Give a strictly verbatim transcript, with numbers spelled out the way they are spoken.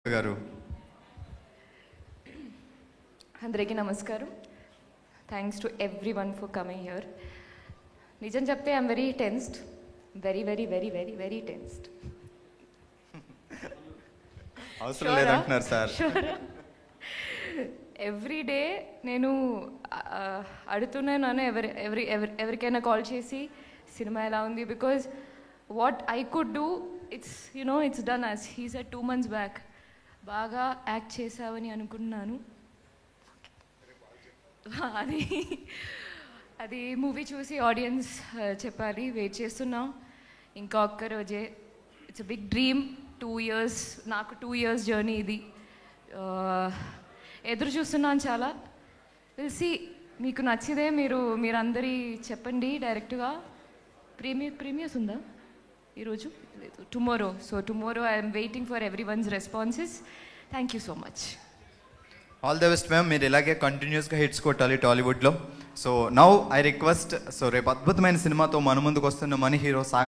గారు అందరికీ నమస్కారం. Thanks to every one for coming here. నిజం చెప్తే I'm very tensed, very very very very very tensed. అవసరం లేదంటున్నారు సార్. ఎవ్రీ డే నేను అడుగుతున్నాను ఎవరి ఎవరి ఎవరికైనా కాల్ చేసి సినిమా ఎలా ఉంది, because what I could do it's you know it's done as he said two months back. బాగా యాక్ట్ చేసావని అనుకున్నాను. అది అది మూవీ చూసి ఆడియన్స్ చెప్పాలి. వెయిట్ చేస్తున్నాం ఇంకా ఒక్క రోజే. It's a big dream. Two years నాకు టూ ఇయర్స్ జర్నీ ఇది. ఎదురు చూస్తున్నాను చాలా. తెలిసి మీకు నచ్చితే మీరు మీరందరి చెప్పండి డైరెక్ట్గా. ప్రీమియర్ ప్రీమియర్స్ ఉందా ఈరోజు? Tomorrow. So tomorrow I'm waiting for every one's responses. Thank you so much. All the best ma'am. మీరు ఇలాగే కంటిన్యూస్గా హిట్స్ కొట్టాలి టాలీవుడ్లో. So now I request, so రేపు అద్భుతమైన సినిమాతో మన ముందుకు వస్తున్న మన హీరో